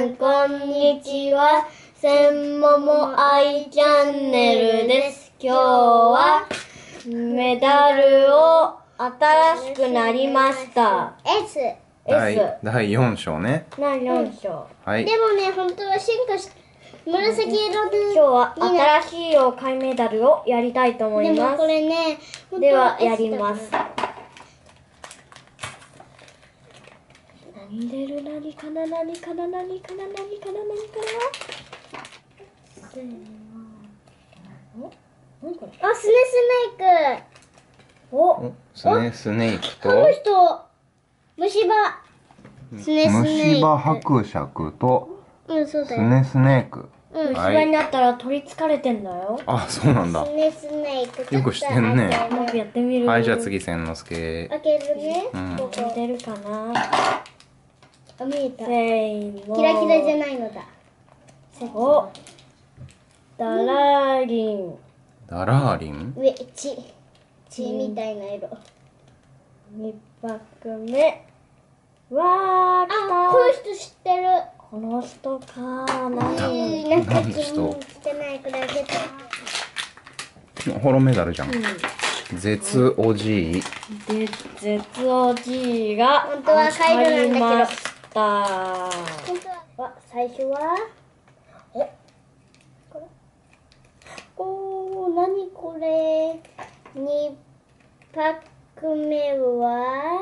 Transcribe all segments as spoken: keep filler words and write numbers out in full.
ん、こんにちは。せんもも愛チャンネルです。今日はメダルを新しくなりました。 S。 第 S。 だいよん章ね。 だいよん章。 はい。 でもね、本当は進化し、紫色で。 今日は新しい妖怪メダルをやりたいと思います。 でもこれね、 ではやります。何出る何かな何かな何かな何かな何かなせーの。何これ？ あ、スネスネーク。 お、 おスネスネークこのと人、虫歯。スネスネーク。 虫歯伯爵とうん、そうだよ。 スネスネーク。 うん。 虫歯になったら取りつかれてんだよ。 あ、そうなんだ。 スネスネーク。 よく知ってんねうまくやってみる。 はい、じゃあ次千之助。 開けるね。 うんここ。 出るかな。 あ、見えた。 せーの。 キラキラじゃないのだ。 お、ダラーリン。 ダラーリン。 上、血。血みたいな色。 にぱくめ。わー、来た。 あ、この人知ってる。 この人か。 うん、 何？ なんか何の人してないくらい出た。 ホロメダルじゃん。 うん絶おじい。 で、絶おじいが本当はカイロなんだけど当たりました。 本当は、わ、最初は、え、これ。おー、なにこれ。にパック目は、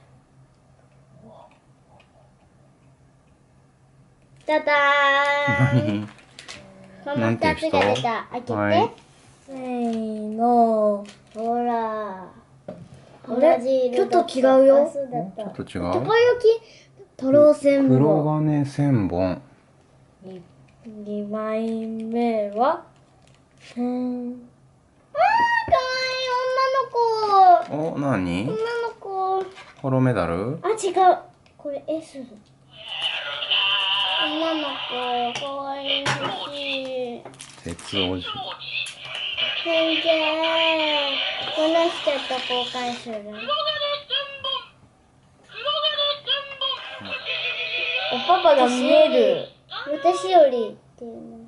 ただーん。 何？ この二つが出た。開けて。 はいせーの。 ほら。 あれ同じ色だったちょっと違うよあ、そうだった。 ちょっと違たこう。 焼き。 トロセン黒ボ。 金千本。 にまいめは、うーん。 あー、かわいい女の子。 お、なに？ 女の子。 ホロメダル？ あ、違う。これ S。女の子、かわいいし。 絶おじい。 先生、この人と交換する。 おパパが見える。 私よりっていうの。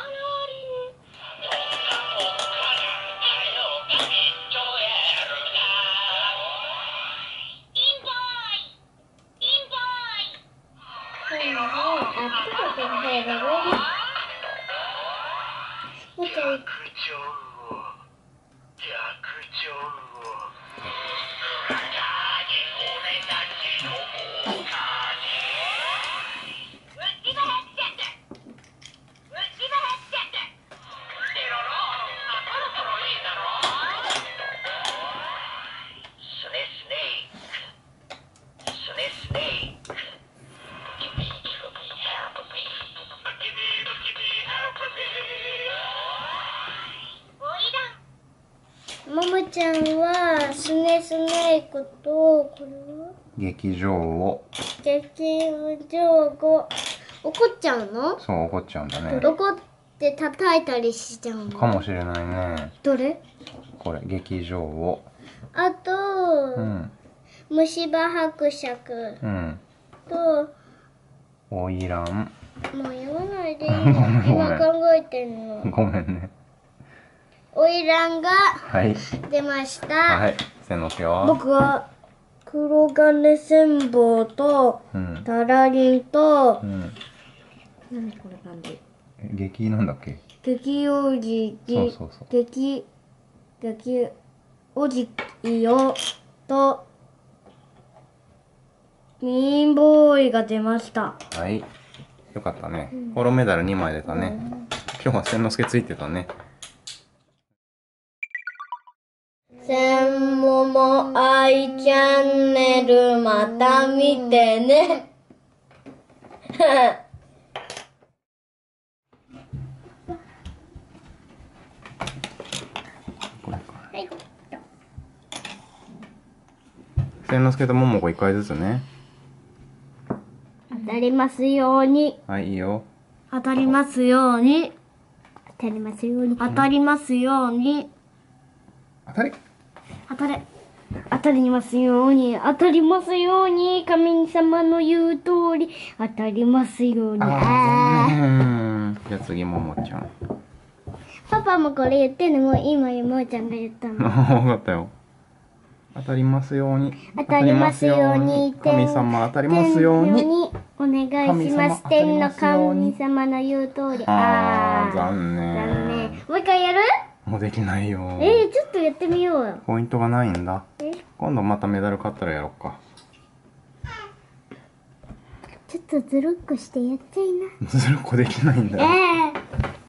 もう一回。ももちゃんはスネスネークとこれは劇場を。 劇場後怒っちゃうの？ そう、怒っちゃうんだね。 怒って叩いたりしちゃうの？ かもしれないね。 どれ？ これ、劇場を。 あと、 うん。 虫歯伯爵うん。 と花魁。 もう言わないでいいごめんごめん今考えてるの。 ごめんね。 花魁がはい。 出ました。 はい。千之助は？ 僕は黒金千坊とうん。 タラリンとう、ん。 何これ感じ。 え劇なんだっけ？ 激おじそうそうそう。 激激おじよとミーンボーイが出ました。 はい。よかったね。ホロメダルにまい出たね。今日は千之助ついてたね。 せんもも愛チャンネルまた見てね。 これか。 はい。 千之助と桃子一回ずつね。 当たりますように。 はい、いいよ。 当たりますように。 当たりますように。 当たりますように。 当たり。 当たれ。 当たりますように、当たりますように、神様の言う通り、当たりますように。 ああーー、残念。じゃあ次、ももちゃん。 パパもこれ言ってんのも今、ももちゃんが言ったの。 分かったよ。当たりますように。 当たりますように。 神様当たりますように。 お願いします。天の神様の言う通り。 あー、 ー残念。 残念。もう一回やる？ もうできないよ。 えー、ちょっとやってみようよ。 ポイントがないんだ。 え今度またメダル買ったらやろうか。 ちょっとずるっこしてやっちゃいな。 ずるっこできないんだよ。 え